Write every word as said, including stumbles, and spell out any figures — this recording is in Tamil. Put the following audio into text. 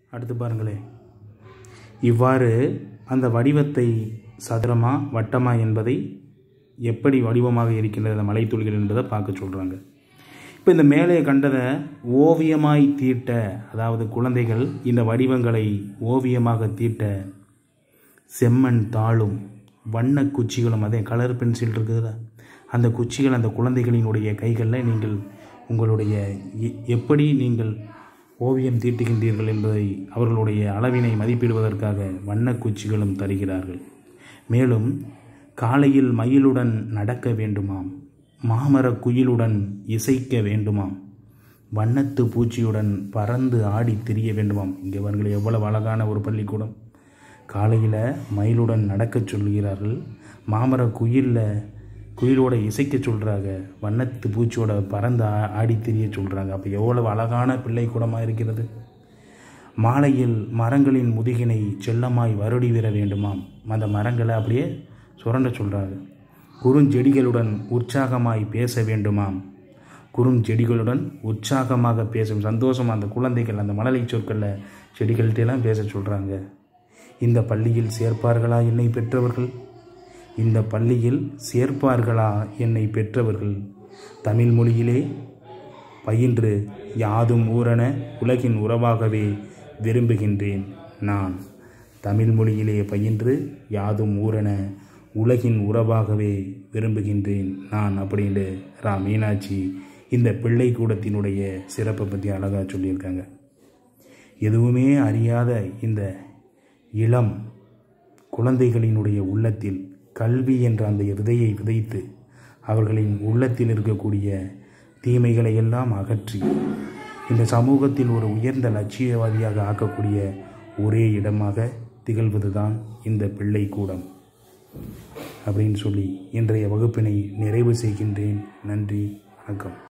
அடுத்து பாருங்களேன், இவ்வாறு அந்த வடிவத்தை சதுரமா வட்டமா என்பதை எப்படி வடிவமாக இருக்கின்றது அந்த மலைத்துளிகள் என்பதை பார்க்க சொல்கிறாங்க. இப்போ இந்த மேலே கண்டதை ஓவியமாய் தீட்ட, அதாவது குழந்தைகள் இந்த வடிவங்களை ஓவியமாக தீட்ட செம்மண் தாளும் வண்ண குச்சிகளும், அதே கலர் பென்சில் இருக்குதுல்ல, அந்த குச்சிகள் அந்த குழந்தைகளினுடைய கைகளில் நீங்கள் உங்களுடைய எப்படி நீங்கள் ஓவியம் தீட்டுகின்றீர்கள் என்பதை அவர்களுடைய அளவினை மதிப்பிடுவதற்காக வண்ண குச்சிகளும் தருகிறார்கள். மேலும் காலையில் மயிலுடன் நடக்க வேண்டுமாம், மாமர குயிலுடன் இசைக்க வேண்டுமாம், வண்ணத்து பூச்சியுடன் பறந்து ஆடி திரிய வேண்டுமாம். இங்கே அவர்கள் எவ்வளவு அழகான ஒரு பள்ளிக்கூடம். காலையில் மயிலுடன் நடக்க சொல்கிறார்கள், மாமர குயிலில் குயிலோட இசைக்க சொல்கிறாங்க, வண்ணத்து பூச்சியோட பறந்து ஆடி திரிய சொல்கிறாங்க. அப்போ எவ்வளவு அழகான பிள்ளைக்கூடமாக இருக்கிறது. மாலையில் மரங்களின் முதுகினை செல்லமாய் வருடி விட வேண்டுமாம், அந்த மரங்களை அப்படியே சுரண்ட சொல்கிறாங்க. குறுஞ்செடிகளுடன் உற்சாகமாய் பேச வேண்டுமாம், குறுஞ்செடிகளுடன் உற்சாகமாக பேசும் சந்தோஷமாக அந்த குழந்தைகள் அந்த மழலை சொற்களில் செடிகள்கிட்டலாம் பேச சொல்கிறாங்க. இந்த பள்ளியில் சேர்ப்பார்களா என்னை பெற்றவர்கள், இந்த பள்ளியில் சேர்ப்பார்களா என்னை பெற்றவர்கள், தமிழ் மொழியிலே பயின்று யாதும் ஊரென உலகின் உறவாகவே விரும்புகின்றேன் நான், தமிழ் மொழியிலே பயின்று யாதும் ஊரென உலகின் உறவாகவே விரும்புகின்றேன் நான் அப்படின்ட்டு ரா மீனாட்சி இந்த பிள்ளை கூடத்தினுடைய சிறப்பை பற்றி அழகாக சொல்லியிருக்காங்க. எதுவுமே அறியாத இந்த இளம் குழந்தைகளினுடைய உள்ளத்தில் கல்வி என்ற அந்த விதையை விதைத்து அவர்களின் உள்ளத்தில் இருக்கக்கூடிய தீமைகளை எல்லாம் அகற்றி இந்த சமூகத்தில் ஒரு உயர்ந்த லட்சியவாதியாக ஆக்கக்கூடிய ஒரே இடமாக திகழ்வது தான் இந்த பிள்ளை கூடம் அப்படின்னு சொல்லி இன்றைய வகுப்பினை நிறைவு செய்கின்றேன். நன்றி, வணக்கம்.